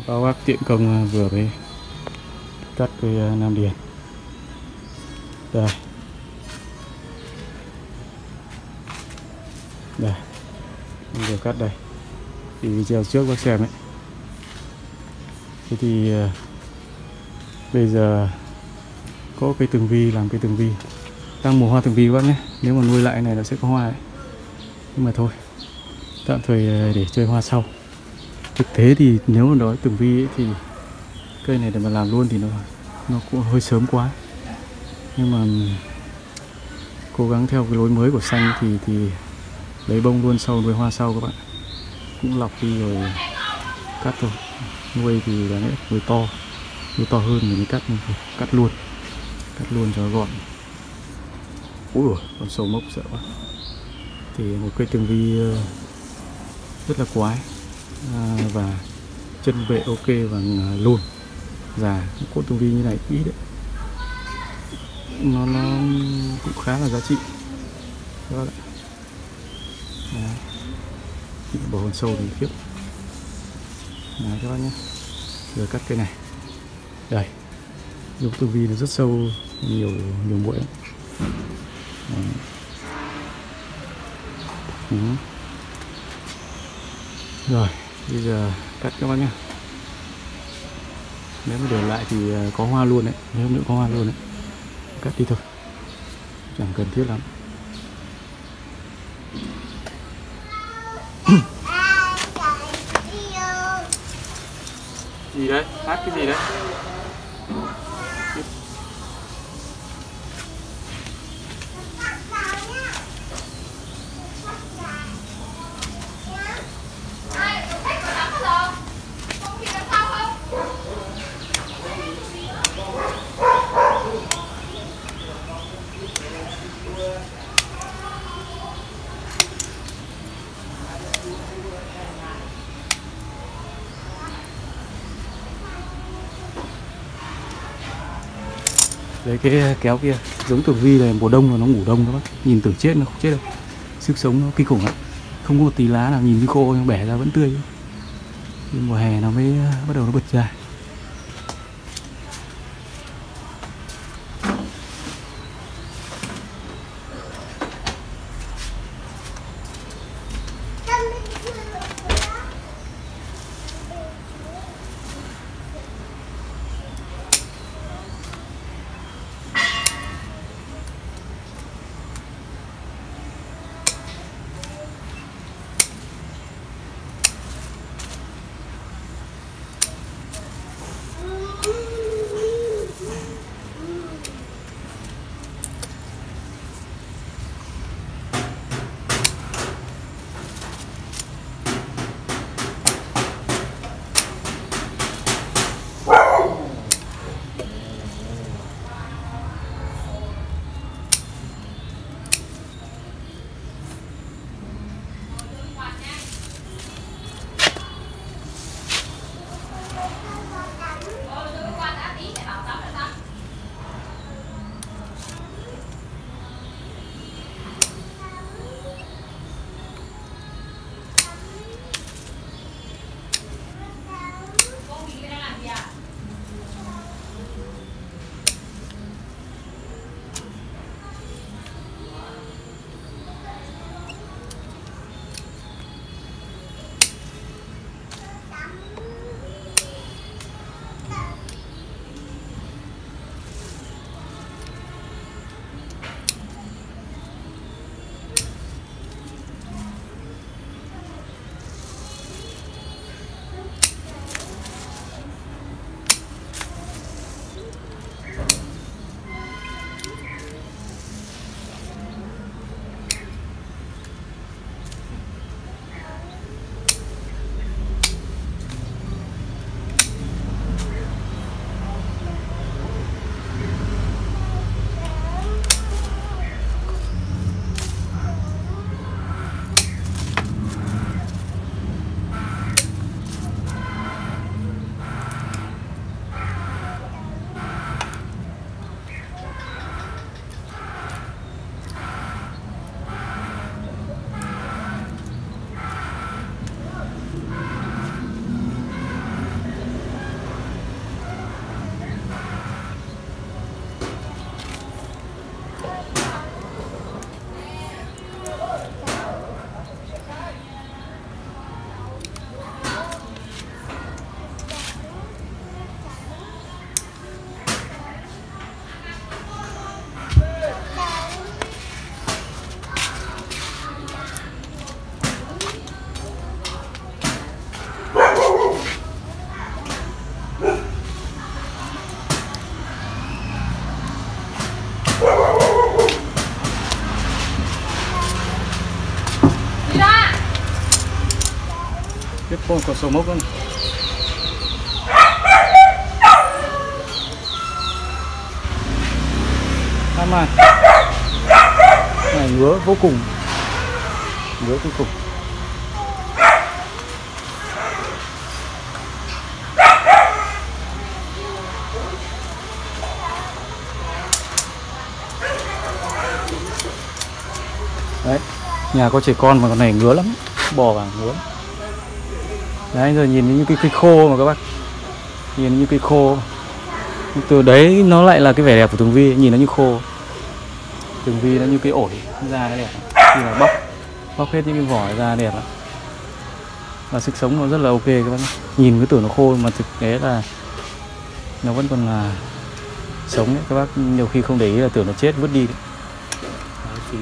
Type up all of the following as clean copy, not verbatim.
Báo bác Tiện Công vừa mới cắt cây Nam Điền. Đây. Đây. Vừa cắt đây. Thì video trước bác xem ấy. Thế thì bây giờ có cây tường vi, làm cây tường vi. Đang mùa hoa tường vi các bác nhé. Nếu mà nuôi lại này nó sẽ có hoa ấy. Nhưng mà thôi, tạm thời để chơi hoa sau. Thực tế thì nếu mà nói tường vi ấy, thì cây này để mà làm luôn thì nó cũng hơi sớm quá. Nhưng mà cố gắng theo cái lối mới của xanh thì lấy bông luôn sau, nuôi hoa sau các bạn. Cũng lọc đi rồi cắt thôi. Nuôi thì đáng lẽ nuôi to hơn thì mới cắt, nhưng cắt luôn cho gọn. Ui ôi, con sâu mốc sợ quá. Thì một cây tường vi rất là quái, và chân vệ ok và lùn già. Cốt tường vi như này ít đấy, nó cũng khá là giá trị các bạn ạ. Bầu con sâu thì khiếp. Đấy các bác nhé. Rồi cắt cây này. Đây, dùng tường vi nó rất sâu, nhiều muỗi. Rồi bây giờ cắt các bác nhé. Nếu mà để lại thì có hoa luôn đấy, nếu nữa có hoa luôn đấy, cắt đi thôi, chẳng cần thiết lắm. Gì đấy? Hát cái gì đấy? Đấy, cái kéo kia giống tường vi này, mùa đông nó ngủ đông các bác, nhìn tưởng chết nó không chết đâu, sức sống nó kinh khủng lắm, không có một tí lá nào nhìn như khô nhưng bẻ ra vẫn tươi. Nhưng mùa hè nó mới bắt đầu nó bật ra. Tiếp con còn sầu mốc nữa này. Tham ăn này, ngứa vô cùng, ngứa vô cùng. Đấy, nhà có trẻ con mà con này ngứa lắm, bò vào ngứa. Đấy, giờ nhìn như cái cây khô mà các bác, nhìn như cây khô. Từ đấy nó lại là cái vẻ đẹp của tường vi, nhìn nó như khô. Tường vi nó như cái ổi, da nó đẹp, khi mà bóc hết những cái vỏ ra đẹp lắm. Và sức sống nó rất là ok các bác. Nhìn cứ tưởng nó khô mà thực tế là nó vẫn còn là sống đấy các bác. Nhiều khi không để ý là tưởng nó chết vứt đi đấy. Đấy, phí.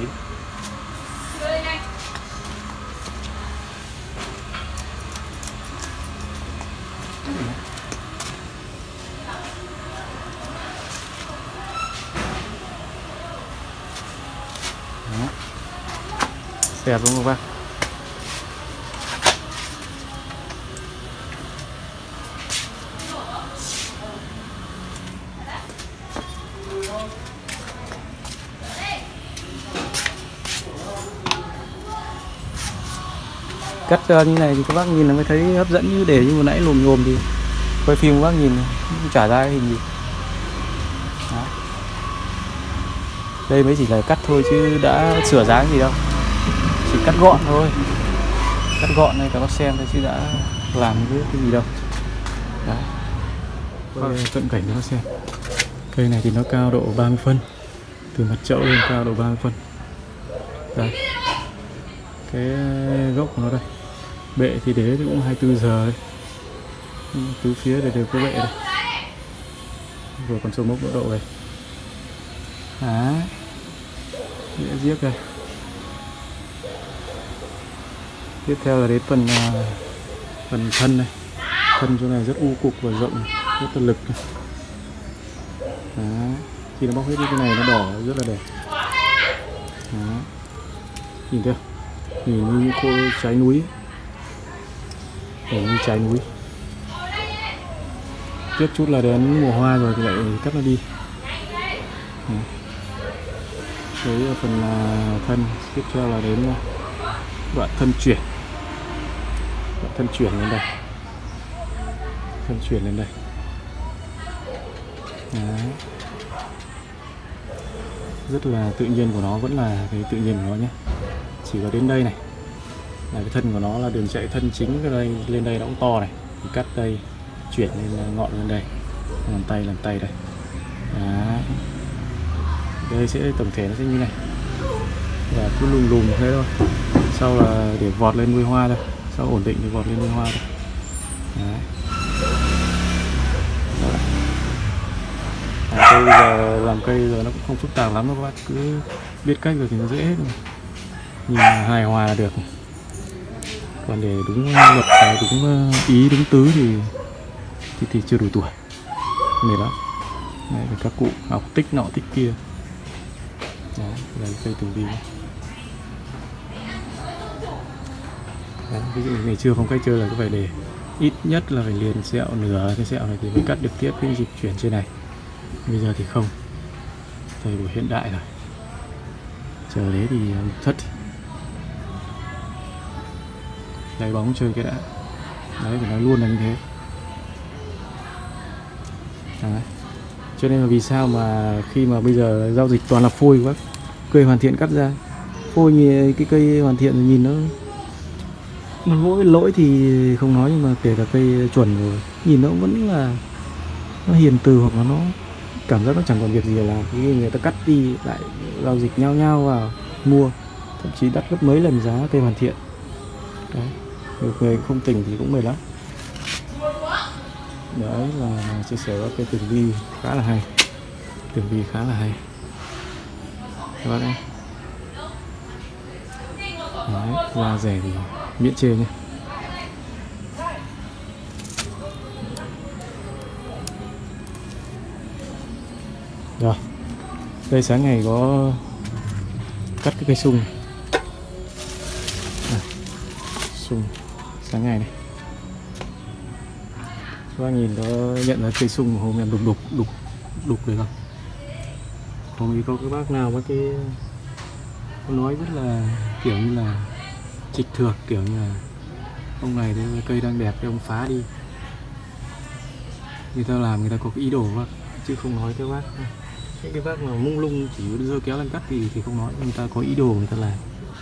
Đẹp đúng không các bác? Cắt ra như này thì các bác nhìn là mới thấy hấp dẫn, như để như vừa nãy lồm nhồm thì quay phim các bác nhìn chả ra cái hình gì. Đó. Đây mới chỉ là cắt thôi chứ đã sửa dáng gì đâu, chỉ cắt gọn thôi, cắt gọn này các bác xem thôi chứ đã làm cái gì đâu. Đấy, quay cận cảnh cho các bác xem. Cây này thì nó cao độ 30 phân, từ mặt chậu lên cao độ 30 phân. Đây, cái gốc của nó đây, bệ thì để thì cũng 24 giờ đấy. Tứ phía đều có bệ đây, vừa còn số mốc độ độ đây. Đó, đĩa giếc đây. Tiếp theo là đến phần thân này. Thân chỗ này rất u cục và rộng, rất là lực. Đó, khi nó bóc hết cái này nó đỏ rất là đẹp. Đó, nhìn chưa, nhìn như cô trái núi, nhìn như trái núi. Tiếp chút là đến mùa hoa rồi thì lại cắt nó đi. Đấy là phần thân. Tiếp theo là đến đoạn thân chuyển. Đoạn thân chuyển lên đây, thân chuyển lên đây. Đấy, rất là tự nhiên của nó, vẫn là cái tự nhiên của nó nhé. Chỉ có đến đây này là cái thân của nó, là đường chạy thân chính cái đây lên đây nó cũng to này, thì cắt đây chuyển lên ngọn lên đây, làm tay đây. Đấy, đây sẽ tổng thể nó sẽ như này, và cứ lùm thế thôi. Sau là để vọt lên nuôi hoa thôi, sau ổn định thì vọt lên nuôi hoa thôi. Đấy. Cây bây giờ làm cây giờ nó cũng không phức tạp lắm đâu các bác, cứ biết cách rồi thì nó dễ hết rồi. Nhìn hài hòa là được. Còn để đúng luật, đúng ý, đúng tứ thì chưa đủ tuổi, mệt lắm. Đây là các cụ học tích nọ tích kia. Đấy, đây cây tường vi. Đấy, ví dụ ngày xưa không cách chơi là cứ phải để ít nhất là phải liền sẹo, nửa cái sẹo này thì mới cắt được tiếp cái dịch chuyển trên này. Bây giờ thì không, thời buổi hiện đại rồi, chờ đấy thì thất. Lấy bóng chơi cái đã, đấy phải nói luôn là như thế. Đấy. Cho nên là vì sao mà khi mà bây giờ giao dịch toàn là phôi quá, cây hoàn thiện cắt ra phôi, như cái cây hoàn thiện nhìn nó lỗi thì không nói, nhưng mà kể cả cây chuẩn rồi nhìn nó vẫn là nó hiền từ, hoặc là nó cảm giác nó chẳng còn việc gì là khi người ta cắt đi lại giao dịch nhau vào mua, thậm chí đắt gấp mấy lần giá cây hoàn thiện. Đấy, nhiều người không tỉnh thì cũng mệt lắm. Đấy là chia sẻ với cây tường vi khá là hay, tường vi khá là hay các bác ấy. Đấy, giá rẻ thì miễn chê nhé. Rồi, đây sáng ngày có cắt cái cây sung này. Sung sáng ngày này Các bác nhìn có nhận ra cây sung hôm em đục được không? Hôm ấy có các bác nào với cái nói rất là kiểu như là trịch thược, kiểu như là ông này thấy cây đang đẹp thì ông phá đi. Người ta làm người ta có cái ý đồ bác, chứ không nói các bác. Những cái bác mà mông lung chỉ dơ kéo lên cắt thì không nói, người ta có ý đồ người ta làm.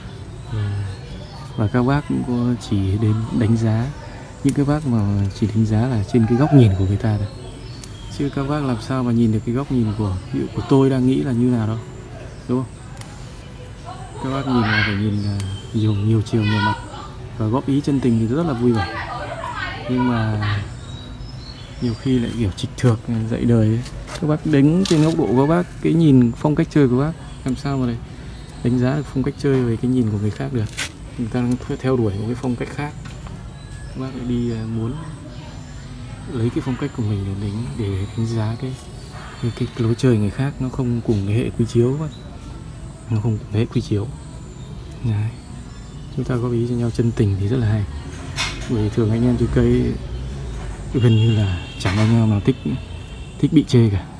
Và các bác cũng có chỉ đến đánh giá, những cái bác mà chỉ đánh giá là trên cái góc nhìn của người ta thôi, chứ các bác làm sao mà nhìn được cái góc nhìn của tôi đang nghĩ là như nào đâu, đúng không? Các bác nhìn là phải nhìn nhiều chiều nhiều mặt và góp ý chân tình thì rất là vui vẻ, nhưng mà nhiều khi lại kiểu trịch thược dạy đời ấy. Các bác đánh trên góc độ của các bác, cái nhìn phong cách chơi của bác, làm sao mà lại đánh giá được phong cách chơi về cái nhìn của người khác được. Người ta đang theo đuổi một cái phong cách khác, các bác lại đi muốn lấy cái phong cách của mình để đánh giá cái lối chơi người khác, nó không cùng cái hệ quy chiếu, nó không cùng hệ quy chiếu. Đấy. Chúng ta góp ý cho nhau chân tình thì rất là hay, bởi thường anh em chơi cây gần như là chẳng anh em nào thích bị chê cả.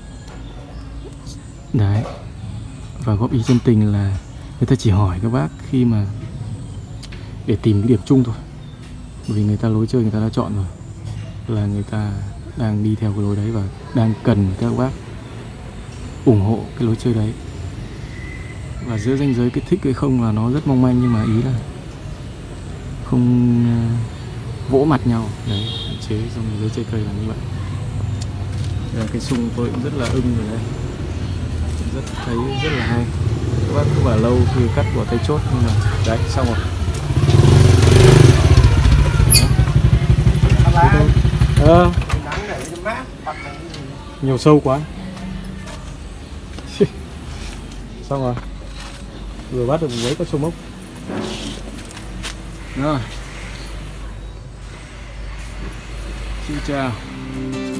Đấy. Và góp ý chân tình là người ta chỉ hỏi các bác khi mà để tìm cái điểm chung thôi, bởi vì người ta lối chơi người ta đã chọn rồi, là người ta đang đi theo cái lối đấy và đang cần các bác ủng hộ cái lối chơi đấy. Và giữa ranh giới cái thích hay không là nó rất mong manh, nhưng mà ý là không vỗ mặt nhau đấy, hạn chế trong giới chơi cây là như vậy. Đây là cái sung tôi cũng rất là ưng rồi đấy, thấy rất là hay. Các bác cứ bảo lâu khi cắt vào tay chốt, nhưng mà đấy xong rồi. Nhiều sâu quá. Xong rồi, vừa bắt được với con sâu mốc rồi. Xin chào.